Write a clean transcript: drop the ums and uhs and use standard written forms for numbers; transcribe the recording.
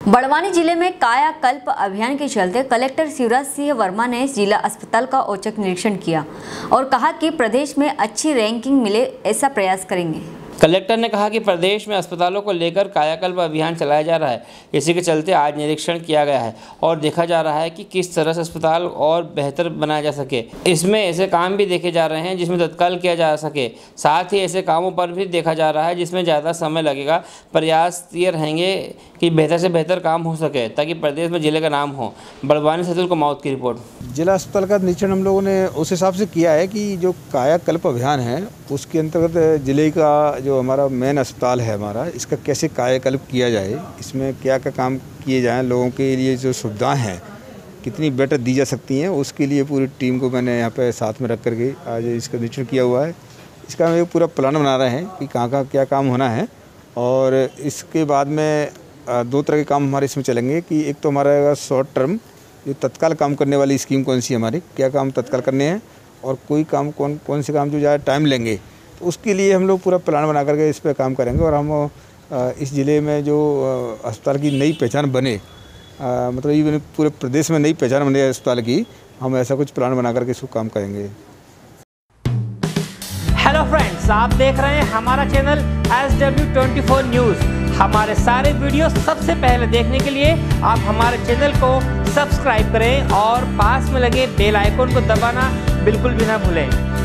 बड़वानी जिले में कायाकल्प अभियान के चलते कलेक्टर शिवराज सिंह वर्मा ने जिला अस्पताल का औचक निरीक्षण किया और कहा कि प्रदेश में अच्छी रैंकिंग मिले ऐसा प्रयास करेंगे। कलेक्टर ने कहा कि प्रदेश में अस्पतालों को लेकर कायाकल्प अभियान चलाया जा रहा है। इसी के चलते आज निरीक्षण किया गया है और देखा जा रहा है कि किस तरह से अस्पताल और बेहतर बनाया जा सके। इसमें ऐसे काम भी देखे जा रहे हैं जिसमें तत्काल किया जा सके, साथ ही ऐसे कामों पर भी देखा जा रहा है जिसमें ज़्यादा समय लगेगा। प्रयास ये रहेंगे कि बेहतर से बेहतर काम हो सके ताकि प्रदेश में जिले का नाम हो। बड़वानी से अतुल कुमार की रिपोर्ट। जिला अस्पताल का निरीक्षण हम लोगों ने उस हिसाब से किया है कि जो कायाकल्प अभियान है उसके अंतर्गत जिले का जो हमारा मेन अस्पताल है हमारा, इसका कैसे कायाकल्प किया जाए, इसमें क्या क्या काम किए जाएं, लोगों के लिए जो सुविधाएं हैं कितनी बेटर दी जा सकती हैं, उसके लिए पूरी टीम को मैंने यहाँ पे साथ में रख करके आज इसका निरीक्षण किया हुआ है। इसका हम एक पूरा प्लान बना रहे हैं कि कहाँ कहाँ क्या काम होना है। और इसके बाद में दो तरह के काम हमारे इसमें चलेंगे कि एक तो हमारा शॉर्ट टर्म जो तत्काल काम करने वाली स्कीम कौन सी हमारी, क्या काम तत्काल करने हैं और कोई काम कौन से काम जो ज़्यादा टाइम लेंगे, तो उसके लिए हम लोग पूरा प्लान बना करके इस पर काम करेंगे। और हम इस ज़िले में जो अस्पताल की नई पहचान बने, मतलब ये पूरे प्रदेश में नई पहचान बने अस्पताल की, हम ऐसा कुछ प्लान बना करके इसको काम करेंगे। हेलो फ्रेंड्स, आप देख रहे हैं हमारा चैनल SW24 न्यूज़। हमारे सारे वीडियो सबसे पहले देखने के लिए आप हमारे चैनल को सब्सक्राइब करें और पास में लगे बेल आइकन को दबाना बिल्कुल भी ना भूलें।